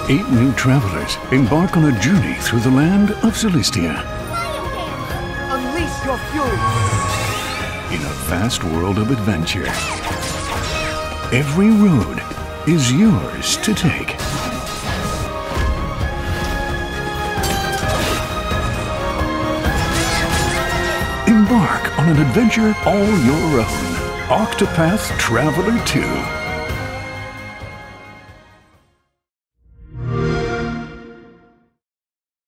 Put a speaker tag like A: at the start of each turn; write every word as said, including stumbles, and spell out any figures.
A: Eight new travelers embark on a journey through the land of Celestia.
B: Unleash your fury!
A: In a vast world of adventure, every road is yours to take. Embark on an adventure all your own. Octopath Traveler two.